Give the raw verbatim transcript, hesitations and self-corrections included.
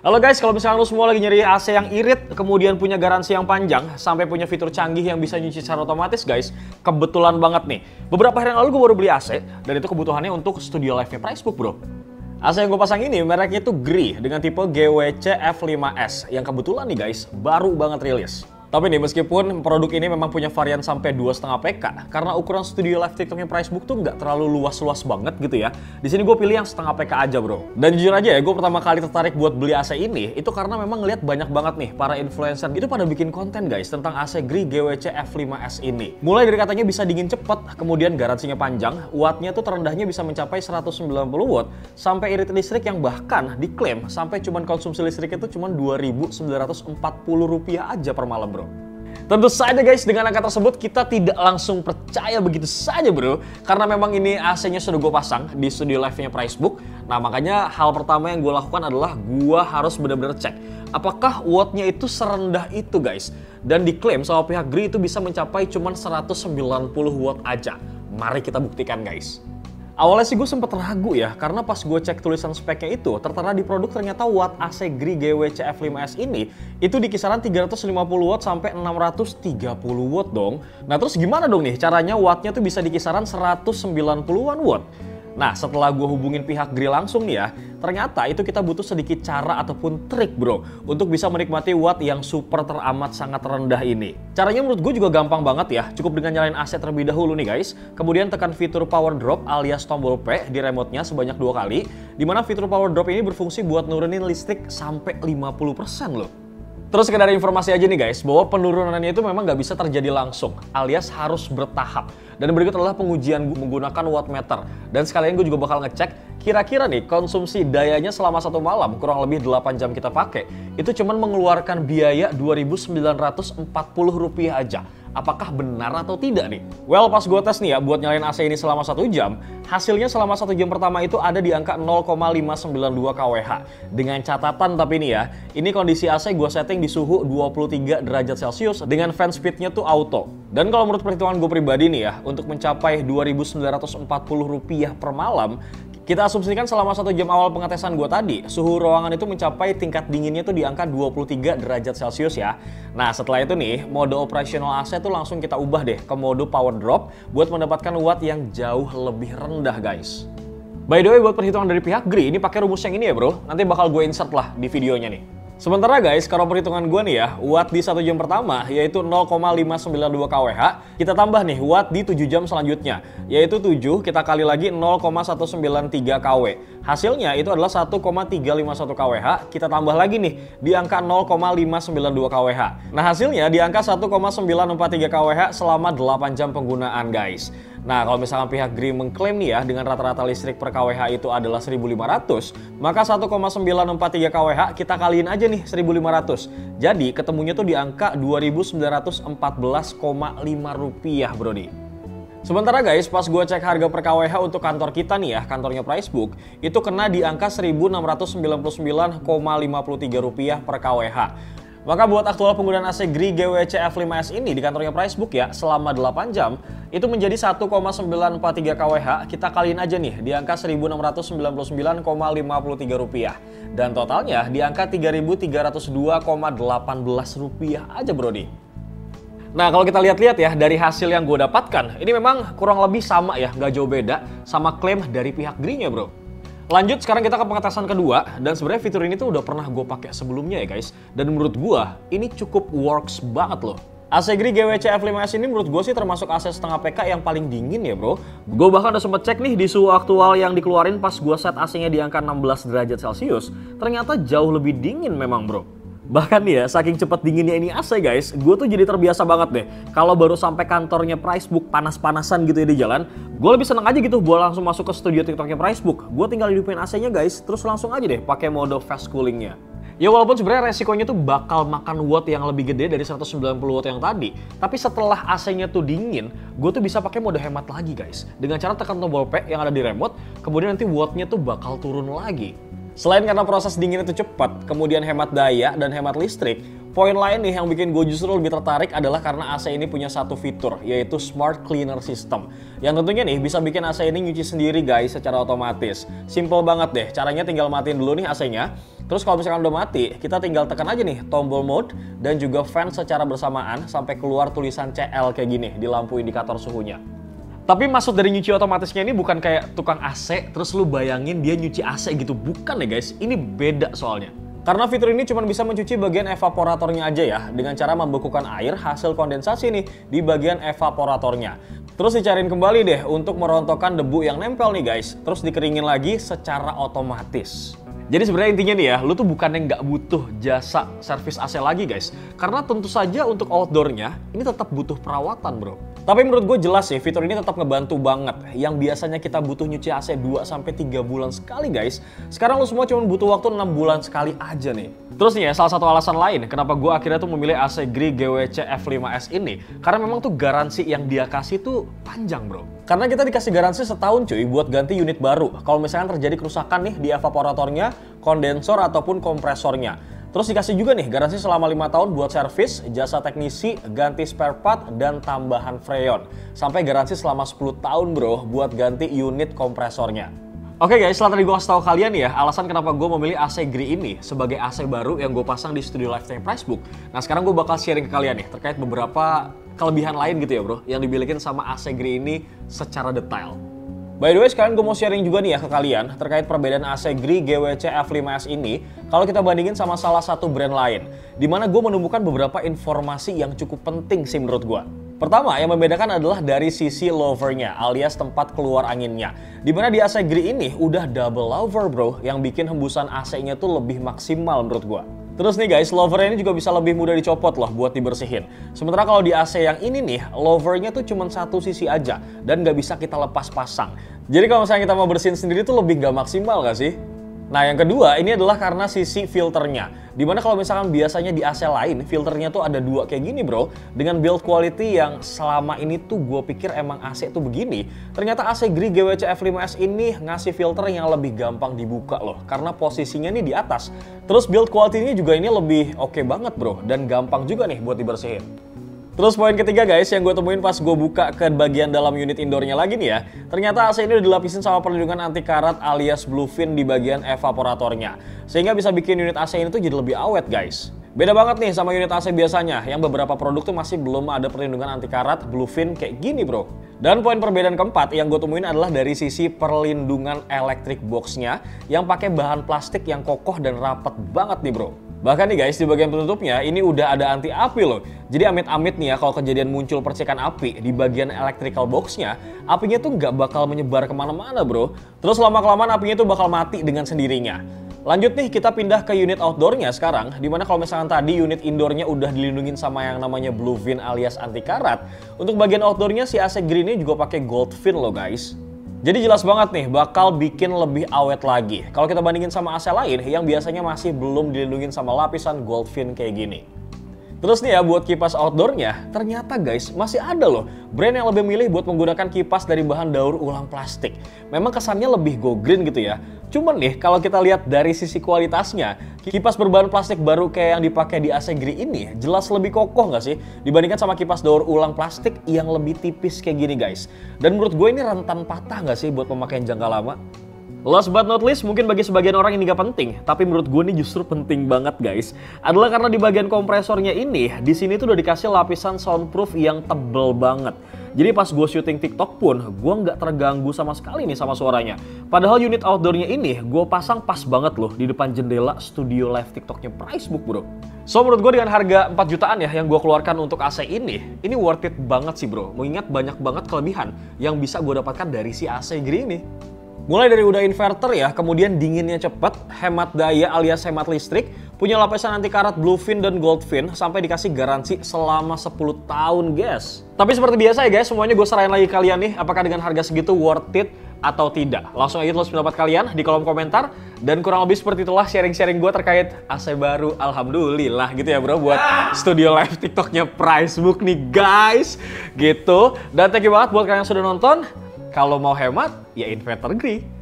Halo guys, kalau misalnya lo semua lagi nyari A C yang irit, kemudian punya garansi yang panjang, sampai punya fitur canggih yang bisa nyuci secara otomatis guys, kebetulan banget nih. Beberapa hari yang lalu gue baru beli A C, dan itu kebutuhannya untuk studio live-nya Pricebook bro. A C yang gue pasang ini mereknya itu Gree dengan tipe G W C F lima S, yang kebetulan nih guys, baru banget rilis. Tapi nih, meskipun produk ini memang punya varian sampai dua koma lima P K, karena ukuran studio live TikToknya Pricebook tuh nggak terlalu luas-luas banget gitu ya. Di sini gue pilih yang setengah P K aja bro. Dan jujur aja ya, gue pertama kali tertarik buat beli A C ini, itu karena memang ngeliat banyak banget nih para influencer itu pada bikin konten guys tentang A C Gree G W C F lima S ini. Mulai dari katanya bisa dingin cepet, kemudian garansinya panjang, wattnya tuh terendahnya bisa mencapai seratus sembilan puluh watt, sampai irit listrik yang bahkan diklaim sampai cuman konsumsi listriknya itu cuma dua ribu sembilan ratus empat puluh rupiah aja per malam bro. Tentu saja guys, dengan angka tersebut kita tidak langsung percaya begitu saja bro. Karena memang ini A C-nya sudah gue pasang di studio live-nya Pricebook. Nah makanya hal pertama yang gue lakukan adalah gue harus benar-benar cek apakah wattnya itu serendah itu guys. Dan diklaim sama pihak Gree itu bisa mencapai cuma seratus sembilan puluh watt aja. Mari kita buktikan guys. Awalnya sih gue sempet ragu ya, karena pas gue cek tulisan speknya itu, tertera di produk ternyata watt A C Gree G W C F lima S ini, itu di kisaran tiga ratus lima puluh watt sampai enam ratus tiga puluh watt dong. Nah terus gimana dong nih caranya wattnya tuh bisa di kisaran seratus sembilan puluhan watt? Nah setelah gue hubungin pihak Gree langsung nih ya, ternyata itu kita butuh sedikit cara ataupun trik bro untuk bisa menikmati watt yang super teramat sangat rendah ini. Caranya menurut gue juga gampang banget ya, cukup dengan nyalain A C terlebih dahulu nih guys, kemudian tekan fitur power drop alias tombol P di remote-nya sebanyak dua kali, dimana fitur power drop ini berfungsi buat nurunin listrik sampai lima puluh persen loh. Terus sekedar informasi aja nih guys, bahwa penurunannya itu memang nggak bisa terjadi langsung, alias harus bertahap. Dan berikut adalah pengujian gue menggunakan wattmeter. Dan sekalian gue juga bakal ngecek, kira-kira nih konsumsi dayanya selama satu malam, kurang lebih delapan jam kita pakai, itu cuman mengeluarkan biaya dua ribu sembilan ratus empat puluh rupiah aja. Apakah benar atau tidak nih? Well, pas gue tes nih ya, buat nyalain A C ini selama satu jam, hasilnya selama satu jam pertama itu ada di angka nol koma lima sembilan dua kWh. Dengan catatan tapi ini ya, ini kondisi A C gue setting di suhu dua puluh tiga derajat Celcius dengan fan speednya tuh auto. Dan kalau menurut perhitungan gue pribadi nih ya, untuk mencapai dua ribu sembilan ratus empat puluh rupiah per malam, kita asumsikan selama satu jam awal pengetesan gue tadi, suhu ruangan itu mencapai tingkat dinginnya tuh di angka dua puluh tiga derajat Celcius ya. Nah setelah itu nih, mode operasional A C tuh langsung kita ubah deh ke mode power drop buat mendapatkan watt yang jauh lebih rendah guys. By the way, buat perhitungan dari pihak Gree, ini pakai rumus yang ini ya bro, nanti bakal gue insert lah di videonya nih. Sementara guys, kalau perhitungan gue nih ya, watt di satu jam pertama yaitu nol koma lima sembilan dua kWh, kita tambah nih watt di tujuh jam selanjutnya, yaitu tujuh kita kali lagi nol koma satu sembilan tiga kW. Hasilnya itu adalah satu koma tiga lima satu kWh, kita tambah lagi nih di angka nol koma lima sembilan dua kWh. Nah hasilnya di angka satu koma sembilan empat tiga kWh selama delapan jam penggunaan guys. Nah kalau misalkan pihak Gree mengklaim nih ya dengan rata-rata listrik per kWh itu adalah seribu lima ratus, maka satu koma sembilan empat tiga kWh kita kaliin aja nih seribu lima ratus. Jadi ketemunya tuh di angka dua ribu sembilan ratus empat belas koma lima rupiah bro nih. Sementara guys, pas gue cek harga per kWh untuk kantor kita nih ya, kantornya Pricebook, itu kena di angka seribu enam ratus sembilan puluh sembilan koma lima tiga rupiah per kWh. Maka buat aktual penggunaan A C Gree G W C F lima S ini di kantornya Pricebook ya, selama delapan jam, itu menjadi satu koma sembilan empat tiga kWh, kita kaliin aja nih di angka seribu enam ratus sembilan puluh sembilan koma lima tiga rupiah. Dan totalnya di angka tiga ribu tiga ratus dua koma satu delapan rupiah aja bro nih. Nah kalau kita lihat-lihat ya dari hasil yang gue dapatkan, ini memang kurang lebih sama ya, nggak jauh beda sama klaim dari pihak Gree-nya bro. Lanjut sekarang kita ke pengetesan kedua, dan sebenarnya fitur ini tuh udah pernah gue pakai sebelumnya ya guys, dan menurut gue ini cukup works banget loh. A C Gree G W C F lima S ini menurut gue sih termasuk A C setengah P K yang paling dingin ya bro. Gue bahkan udah sempet cek nih di suhu aktual yang dikeluarin pas gue set A C-nya di angka enam belas derajat Celcius, ternyata jauh lebih dingin memang bro. Bahkan nih ya, saking cepet dinginnya ini A C guys, gue tuh jadi terbiasa banget deh. Kalau baru sampai kantornya Pricebook panas-panasan gitu ya di jalan, gue lebih seneng aja gitu buat langsung masuk ke studio TikToknya Pricebook. Gue tinggal hidupin A C-nya guys, terus langsung aja deh pakai mode fast coolingnya. Ya walaupun sebenarnya resikonya tuh bakal makan watt yang lebih gede dari seratus sembilan puluh watt yang tadi, tapi setelah A C-nya tuh dingin, gue tuh bisa pakai mode hemat lagi guys. Dengan cara tekan tombol P yang ada di remote, kemudian nanti wattnya tuh bakal turun lagi. Selain karena proses dingin itu cepat, kemudian hemat daya dan hemat listrik, poin lain nih yang bikin gue justru lebih tertarik adalah karena A C ini punya satu fitur, yaitu Smart Cleaner System. Yang tentunya nih bisa bikin A C ini nyuci sendiri guys secara otomatis. Simple banget deh, caranya tinggal matiin dulu nih A C-nya. Terus kalau misalkan udah mati, kita tinggal tekan aja nih tombol mode dan juga fan secara bersamaan sampai keluar tulisan C L kayak gini di lampu indikator suhunya. Tapi maksud dari nyuci otomatisnya ini bukan kayak tukang A C, terus lu bayangin dia nyuci A C gitu. Bukan ya guys, ini beda soalnya. Karena fitur ini cuma bisa mencuci bagian evaporatornya aja ya, dengan cara membekukan air hasil kondensasi nih di bagian evaporatornya. Terus dicariin kembali deh untuk merontokkan debu yang nempel nih guys, terus dikeringin lagi secara otomatis. Jadi sebenarnya intinya nih ya, lu tuh bukannya nggak butuh jasa servis A C lagi guys. Karena tentu saja untuk outdoornya, ini tetap butuh perawatan bro. Tapi menurut gue jelas sih, fitur ini tetap ngebantu banget. Yang biasanya kita butuh nyuci A C dua sampai tiga bulan sekali guys, sekarang lu semua cuma butuh waktu enam bulan sekali aja nih. Terus nih ya, salah satu alasan lain kenapa gue akhirnya tuh memilih A C Gree G W C F lima S ini, karena memang tuh garansi yang dia kasih tuh panjang bro. Karena kita dikasih garansi setahun cuy buat ganti unit baru kalau misalkan terjadi kerusakan nih di evaporatornya, kondensor ataupun kompresornya. Terus dikasih juga nih garansi selama lima tahun buat servis, jasa teknisi, ganti spare part, dan tambahan freon. Sampai garansi selama sepuluh tahun bro buat ganti unit kompresornya. Oke guys, setelah tadi gue kasih tau kalian ya alasan kenapa gue memilih A C Gree ini sebagai A C baru yang gue pasang di Studio Lifetime Pricebook. Nah sekarang gue bakal sharing ke kalian nih terkait beberapa kelebihan lain gitu ya bro yang dimiliki sama A C Gree ini secara detail. By the way, sekarang gue mau sharing juga nih ya ke kalian terkait perbedaan A C Gree G W C F lima S ini kalau kita bandingin sama salah satu brand lain, dimana gue menemukan beberapa informasi yang cukup penting sih menurut gue. Pertama, yang membedakan adalah dari sisi louvernya alias tempat keluar anginnya, dimana di A C Gree ini udah double louver bro, yang bikin hembusan A C-nya tuh lebih maksimal menurut gue. Terus nih guys, louver ini juga bisa lebih mudah dicopot loh buat dibersihin. Sementara kalau di A C yang ini nih, louvernya tuh cuma satu sisi aja dan nggak bisa kita lepas pasang. Jadi kalau misalnya kita mau bersihin sendiri tuh lebih nggak maksimal nggak sih? Nah yang kedua ini adalah karena sisi filternya. Dimana kalau misalkan biasanya di A C lain filternya tuh ada dua kayak gini bro, dengan build quality yang selama ini tuh gue pikir emang A C tuh begini. Ternyata A C Gree G W C F lima S ini ngasih filter yang lebih gampang dibuka loh, karena posisinya nih di atas. Terus build quality-nya juga ini lebih oke okay banget bro, dan gampang juga nih buat dibersihin. Terus poin ketiga guys yang gue temuin pas gue buka ke bagian dalam unit indoornya lagi nih ya, ternyata A C ini udah dilapisin sama perlindungan anti karat alias bluefin di bagian evaporatornya, sehingga bisa bikin unit A C ini tuh jadi lebih awet guys. Beda banget nih sama unit A C biasanya yang beberapa produk tuh masih belum ada perlindungan anti karat bluefin kayak gini bro. Dan poin perbedaan keempat yang gue temuin adalah dari sisi perlindungan electric box-nya yang pakai bahan plastik yang kokoh dan rapet banget nih bro. Bahkan nih guys, di bagian penutupnya ini udah ada anti api loh. Jadi amit-amit nih ya kalau kejadian muncul percikan api di bagian electrical box-nya, apinya tuh nggak bakal menyebar kemana-mana bro. Terus lama-kelamaan apinya tuh bakal mati dengan sendirinya. Lanjut nih kita pindah ke unit outdoornya sekarang, dimana kalau misalkan tadi unit indoornya udah dilindungin sama yang namanya bluefin alias anti karat. Untuk bagian outdoornya si A C Gree ini juga pakai goldfin loh guys. Jadi jelas banget nih bakal bikin lebih awet lagi kalau kita bandingin sama A C lain yang biasanya masih belum dilindungin sama lapisan goldfin kayak gini. Terus nih ya buat kipas outdoornya, ternyata guys masih ada loh brand yang lebih milih buat menggunakan kipas dari bahan daur ulang plastik. Memang kesannya lebih go green gitu ya. Cuman nih kalau kita lihat dari sisi kualitasnya, kipas berbahan plastik baru kayak yang dipakai di A C Gree ini jelas lebih kokoh nggak sih dibandingkan sama kipas daur ulang plastik yang lebih tipis kayak gini guys. Dan menurut gue ini rentan patah nggak sih buat pemakaian jangka lama? Last but not least, mungkin bagi sebagian orang ini gak penting, tapi menurut gue ini justru penting banget guys. Adalah karena di bagian kompresornya ini, di sini tuh udah dikasih lapisan soundproof yang tebel banget. Jadi pas gue syuting TikTok pun, gue nggak terganggu sama sekali nih sama suaranya. Padahal unit outdoornya ini, gue pasang pas banget loh di depan jendela studio live TikToknya Pricebook bro. So menurut gue dengan harga empat jutaan ya yang gue keluarkan untuk A C ini, ini worth it banget sih bro. Mengingat banyak banget kelebihan yang bisa gue dapatkan dari si A C Gree ini. Mulai dari udah inverter ya, kemudian dinginnya cepet, hemat daya alias hemat listrik, punya lapisan anti karat bluefin dan goldfin, sampai dikasih garansi selama sepuluh tahun guys. Tapi seperti biasa ya guys, semuanya gue serahin lagi kalian nih, apakah dengan harga segitu worth it atau tidak. Langsung aja tulis pendapat kalian di kolom komentar. Dan kurang lebih seperti itulah sharing-sharing gue terkait A C baru, alhamdulillah gitu ya bro, buat studio live TikToknya Pricebook nih guys. Gitu, dan thank you banget buat kalian yang sudah nonton. Kalau mau hemat, ya inverter Gree.